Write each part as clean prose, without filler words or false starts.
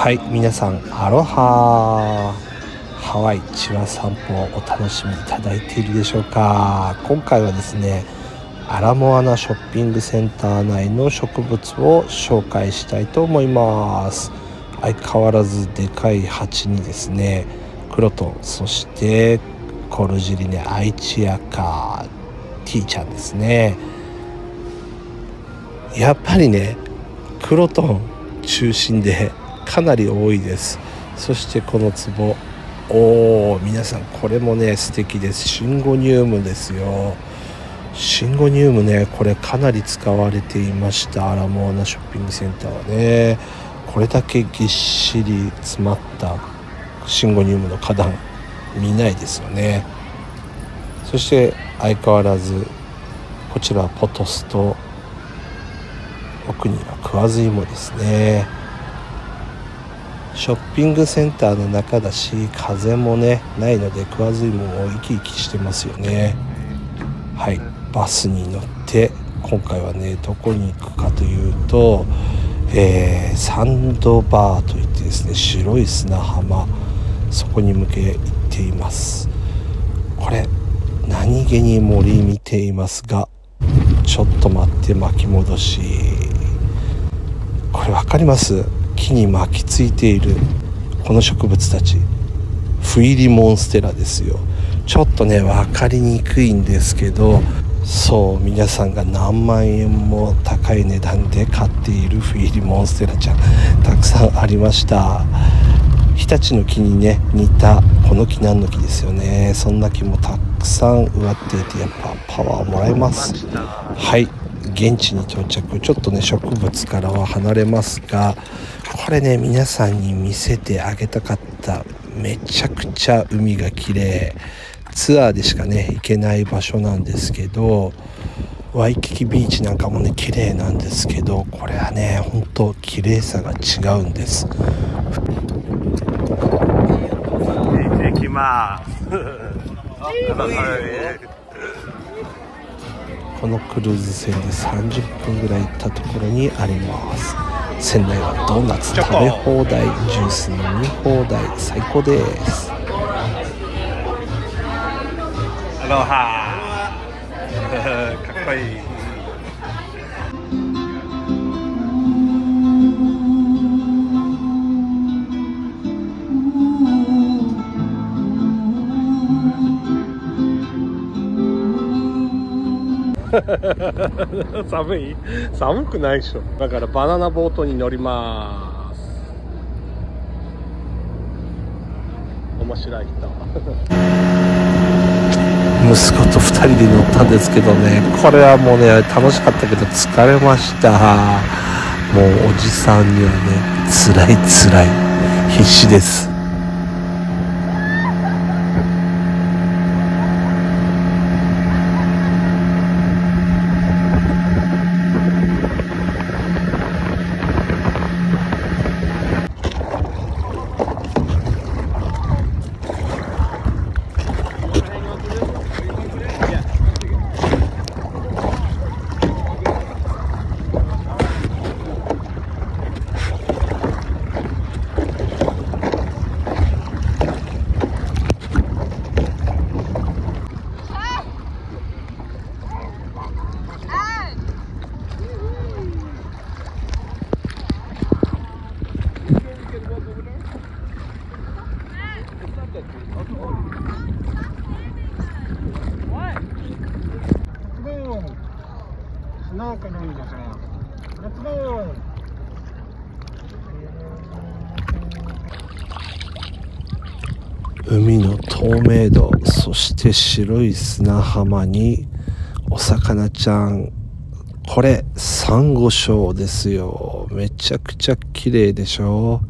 はい、皆さんアロハ。ハワイチワ散歩をお楽しみいただいているでしょうか。今回はですね、アラモアナショッピングセンター内の植物を紹介したいと思います。相変わらずでかい鉢にですね、クロトン、そしてコルジリネアイチアカティーちゃんですね。やっぱりね、クロトン中心でかなり多いです。そしてこの壺、皆さんこれもね素敵です。シンゴニウムですよ。シンゴニウムね、これかなり使われていました。アラモアナショッピングセンターはね、これだけぎっしり詰まったシンゴニウムの花壇見ないですよね。そして相変わらずこちらはポトスと、奥にはクワズイモですね。ショッピングセンターの中だし、風もねないのでクワズイモも生き生きしてますよね。はい、バスに乗って今回はねどこに行くかというと、サンドバーといってですね、白い砂浜、そこに向け行っています。これ何気に森見ていますが、ちょっと待って、巻き戻し、これ分かります？木に巻きついているこの植物たち、フイリモンステラですよ。ちょっとね分かりにくいんですけど、そう、皆さんが何万円も高い値段で買っているフイリモンステラちゃん、たくさんありました。日立の木にね似たこの木何の木ですよね。そんな木もたくさん植わっていて、やっぱパワーをもらえます。はい、現地に到着。ちょっとね植物からは離れますが、これね皆さんに見せてあげたかった。めちゃくちゃ海が綺麗、ツアーでしかね行けない場所なんですけど、ワイキキビーチなんかもね綺麗なんですけど、これはね本当綺麗さが違うんです。 行きますこのクルーズ船で30分ぐらい行ったところにあります。船内はドーナツ食べ放題、ジュース飲み放題、最高です。 アロハかっこいい。寒くないでしょ。だからバナナボートに乗ります。面白い人息子と2人で乗ったんですけどね、これはもうね楽しかったけど疲れました。もうおじさんにはね辛い必死です。海の透明度、そして白い砂浜にお魚ちゃん、これサンゴ礁ですよ。めちゃくちゃ綺麗でしょ。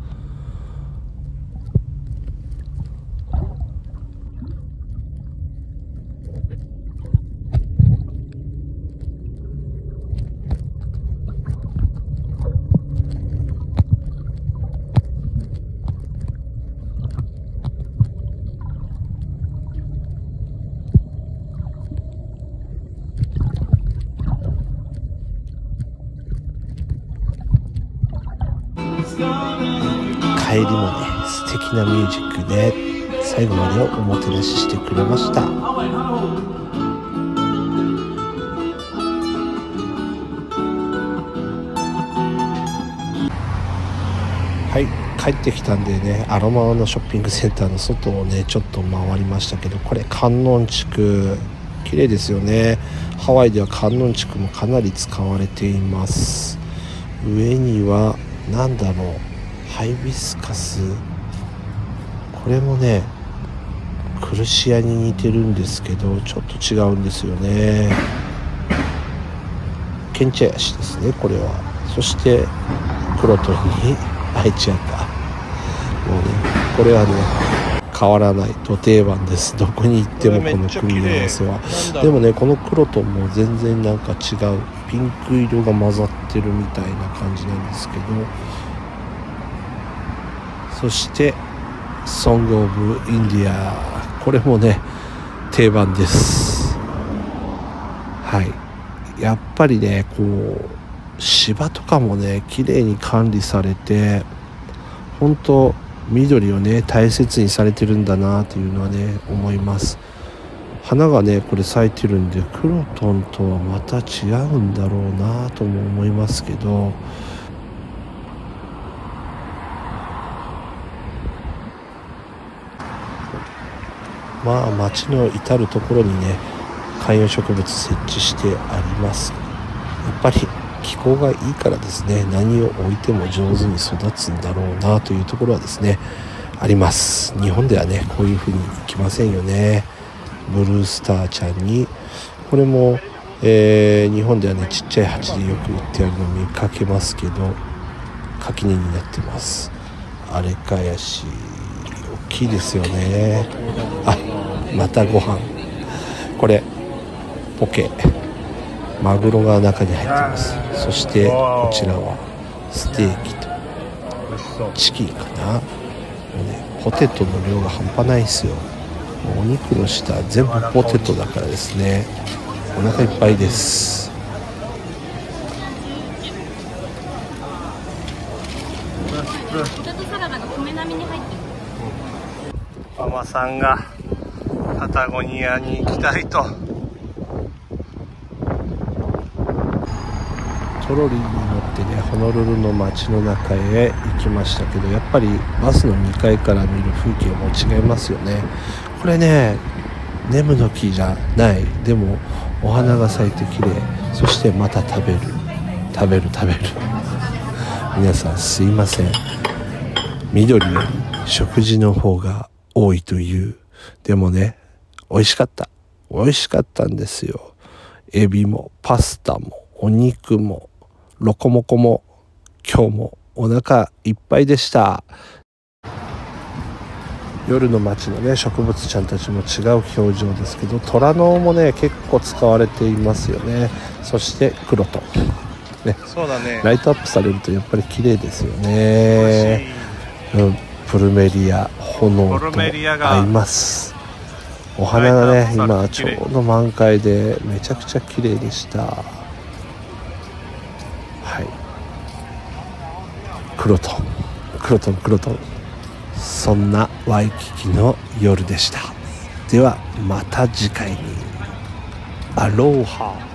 入りもね素敵なミュージックで最後までをおもてなししてくれました。はい、帰ってきたんでね、アロマのショッピングセンターの外をねちょっと回りましたけど、これ観音竹綺麗ですよね。ハワイでは観音竹もかなり使われています。上には何だろう、ハイビスカス、これもねクルシアに似てるんですけどちょっと違うんですよね。ケンチャヤシですねこれは。そしてクロトンにアイチアカ、もうねこれはね変わらないド定番です。どこに行ってもこの組み合わせは。でもねこのクロトンも全然なんか違う、ピンク色が混ざってるみたいな感じなんですけど、そしてソングオブインディア、これもね定番です。はい、やっぱりねこう芝とかもね綺麗に管理されて、本当緑をね大切にされてるんだなというのはね思います。花がねこれ咲いてるんでクロトンとはまた違うんだろうなとも思いますけど、まあ街の至る所にね観葉植物設置してあります。やっぱり気候がいいからですね、何を置いても上手に育つんだろうなというところはですねあります。日本ではねこういう風にいきませんよね。ブルースターちゃんにこれも、日本ではねちっちゃい鉢でよく売ってあるのを見かけますけど垣根になってます。アレカヤシ大きいですよね。あ、またご飯、これポケマグロが中に入ってます。そしてこちらはステーキとチキンかな。もうねポテトの量が半端ないですよ。お肉の下全部ポテトだからですねお腹いっぱいです。 ポテトサラダが米並みに入ってる。 ママさんがパタゴニアに行きたいと。 トロリーに乗ってねホノルルの街の中へ行きましたけど、やっぱりバスの2階から見る風景も違いますよね。これねネムの木じゃない、でもお花が咲いて綺麗。そしてまた食べる皆さんすいません、緑より食事の方が多いという。でもね美味しかったんですよ。エビもパスタもお肉もロコモコも今日もお腹いっぱいでした。夜の街のね植物ちゃんたちも違う表情ですけど、虎の尾もね結構使われていますよね。そしてクロトンね、 そうだね、 ライトアップされるとやっぱり綺麗ですよね。プルメリア炎と合います。お花がね今ちょうど満開でめちゃくちゃ綺麗でした。はい、クロトン、そんなワイキキの夜でした。ではまた次回に。アローハ。